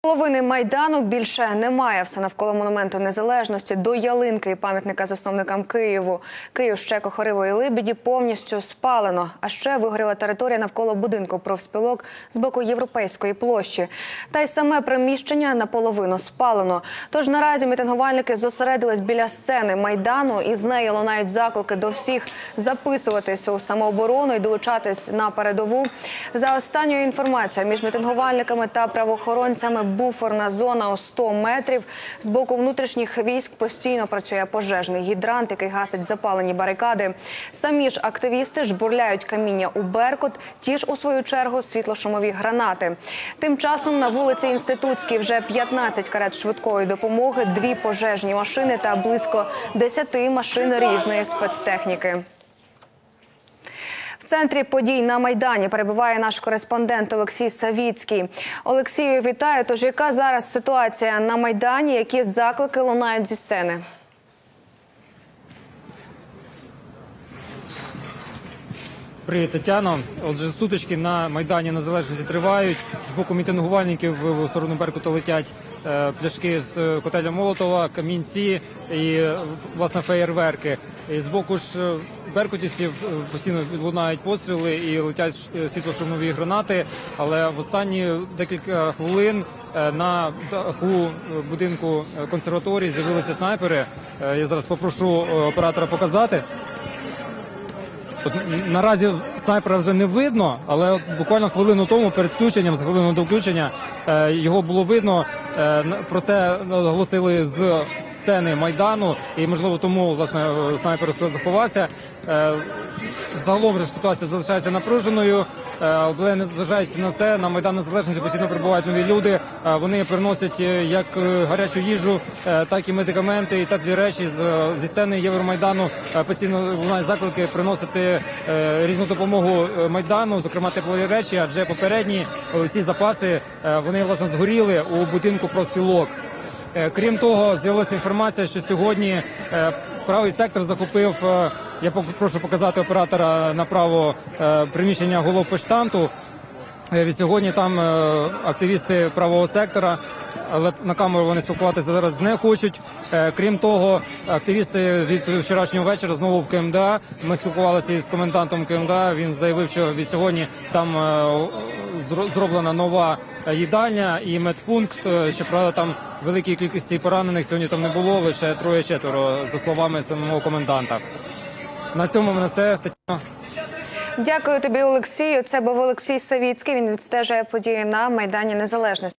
Половини Майдану більше немає. Все навколо монументу Незалежності до ялинки і пам'ятника засновникам Києву. Київ ще Кохоривої Либіді повністю спалено. А ще вигоріла територія навколо будинку профспілок з боку Європейської площі. Та й саме приміщення наполовину спалено. Тож наразі мітингувальники зосередились біля сцени Майдану і з неї лунають заклики до всіх записуватись у самооборону і долучатись на передову. За останньою інформацією, між мітингувальниками та правоохоронцями буферна зона у 100 метрів. З боку внутрішніх військ постійно працює пожежний гідрант, який гасить запалені барикади. Самі ж активісти жбурляють каміння у Беркут, ті ж у свою чергу світлошумові гранати. Тим часом на вулиці Інститутській вже 15 карет швидкої допомоги, 2 пожежні машини та близько 10 машин різної спецтехніки. В центрі подій на Майдані перебуває наш кореспондент Олексій Савіцький. Олексію, вітаю. Тож, яка зараз ситуація на Майдані, які заклики лунають зі сцени? Привіт, Тетяно. Отже, сутички на Майдані Незалежності тривають. З боку мітингувальників в сторону Беркута летять пляшки з котеля Молотова, камінці і, власне, феєрверки. І з боку ж беркутівців постійно лунають постріли і летять світлошумові гранати. Але в останні декілька хвилин на даху будинку консерваторії з'явилися снайпери. Я зараз попрошу оператора показати. Наразі снайпера вже не видно, але буквально хвилину тому, перед включенням, за хвилину до включення, його було видно. Про це оголосили з сцени Майдану, і, можливо, тому, власне, снайпер заховався. Загалом же ситуація залишається напруженою, але незважаючи на це, на Майдан Незалежності постійно прибувають нові люди. Вони приносять як гарячу їжу, так і медикаменти, і теплі речі. Зі сцени Євромайдану постійно лунають заклики приносити різну допомогу Майдану, зокрема теплі речі, адже попередні ці запаси, вони, власне, згоріли у будинку профспілок. Крім того, з'явилася інформація, що сьогодні правий сектор захопив, я прошу показати оператора направо, приміщення головпоштамту. Від сьогодні там активісти правого сектора, але на камеру вони спілкуватися зараз не хочуть. Крім того, активісти від вчорашнього вечора знову в КМДА. Ми спілкувалися із комендантом КМДА, він заявив, що від сьогодні там зроблена нова їдальня і медпункт. Щоправда, там великої кількості поранених сьогодні там не було, лише 3-4, за словами самого коменданта. На цьому в мене все. Тетяно. Дякую тобі, Олексію. Це був Олексій Савіцький. Він відстежує події на Майдані Незалежності.